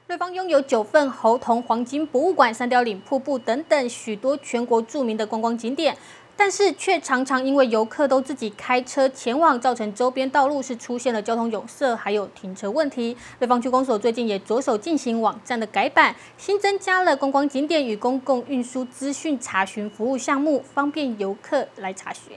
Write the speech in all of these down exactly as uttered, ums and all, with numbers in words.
瑞芳拥有九份猴硐黄金博物馆、三貂岭瀑布等等许多全国著名的观光景点，但是却常常因为游客都自己开车前往，造成周边道路是出现了交通拥塞，还有停车问题。瑞芳区公所最近也着手进行网站的改版，新增加了观光景点与公共运输资讯查询服务项目，方便游客来查询。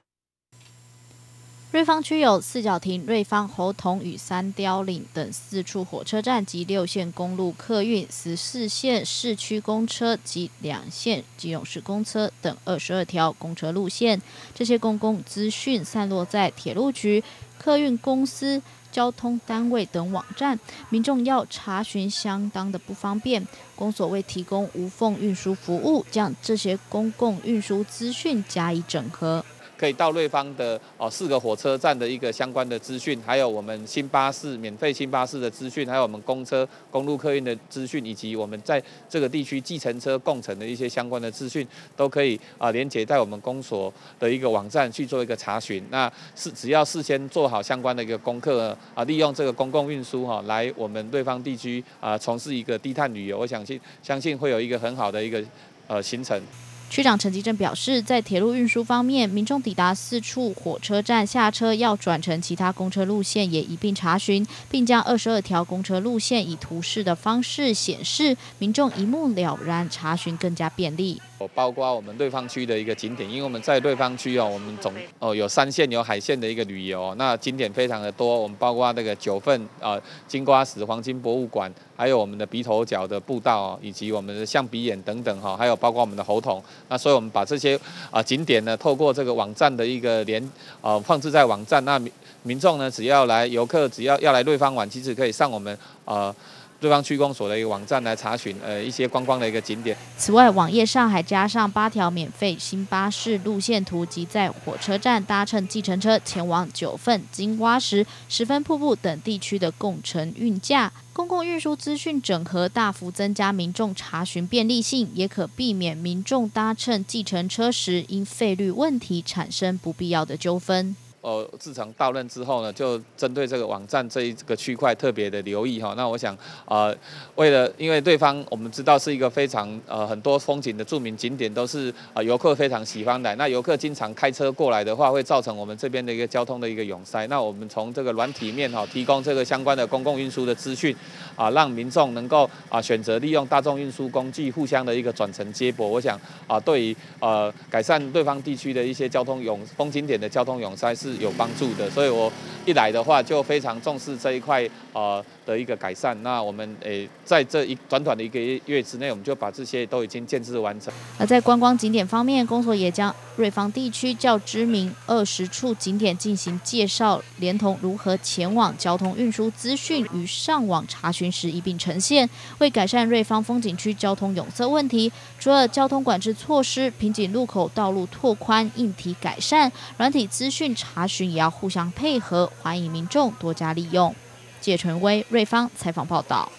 瑞芳区有四角亭、瑞芳猴硐与三貂岭等四处火车站及六线公路客运、十四线市区公车及两线基隆市公车等二十二条公车路线。这些公共资讯散落在铁路局、客运公司、交通单位等网站，民众要查询相当的不方便。公所为提供无缝运输服务，将这些公共运输资讯加以整合。 可以到瑞芳的哦四个火车站的一个相关的资讯，还有我们新巴士免费新巴士的资讯，还有我们公车、公路客运的资讯，以及我们在这个地区计程车共乘的一些相关的资讯，都可以啊连接在我们公所的一个网站去做一个查询。那是只要事先做好相关的一个功课啊，利用这个公共运输哈、啊、来我们瑞芳地区啊从事一个低碳旅游，我相信相信会有一个很好的一个呃行程。 区长陈吉正表示，在铁路运输方面，民众抵达四处火车站下车要转乘其他公车路线，也一并查询，并将二十二条公车路线以图示的方式显示，民众一目了然，查询更加便利。 包括我们瑞芳区的一个景点，因为我们在瑞芳区哦，我们总哦有山线有海线的一个旅游，那景点非常的多。我们包括那个九份啊金瓜石黄金博物馆，还有我们的鼻头角的步道哦，以及我们的象鼻眼等等哈，还有包括我们的猴硐。那所以我们把这些啊景点呢，透过这个网站的一个连啊放置在网站，那民民众呢只要来游客只要要来瑞芳玩，其实可以上我们呃。 瑞芳区公所的一个网站来查询呃一些观光的一个景点。 此外，网页上还加上八条免费新巴士路线图及在火车站搭乘计程车前往九份、金瓜石、十分瀑布等地区的共乘运价。公共运输资讯整合大幅增加民众查询便利性，也可避免民众搭乘计程车时因费率问题产生不必要的纠纷。 呃，自从到任之后呢，就针对这个网站这一个区块特别的留意哈。那我想，呃，为了因为对方我们知道是一个非常呃很多风景的著名景点，都是呃游客非常喜欢来。那游客经常开车过来的话，会造成我们这边的一个交通的一个拥塞。那我们从这个软体面哈，提供这个相关的公共运输的资讯啊，让民众能够啊选择利用大众运输工具，互相的一个转乘接驳。我想啊，对于呃改善对方地区的一些交通拥风景点的交通拥塞是 有帮助的，所以我一来的话就非常重视这一块呃的一个改善。那我们诶在这一短短的一个月之内，我们就把这些都已经建制完成。 而在观光景点方面，公所也将瑞芳地区较知名二十处景点进行介绍，连同如何前往、交通运输资讯与上网查询时一并呈现。为改善瑞芳风景区交通拥塞问题，除了交通管制措施、瓶颈路口道路拓宽、硬体改善、软体资讯查询也要互相配合，欢迎民众多加利用。谢纯威，瑞芳采访报道。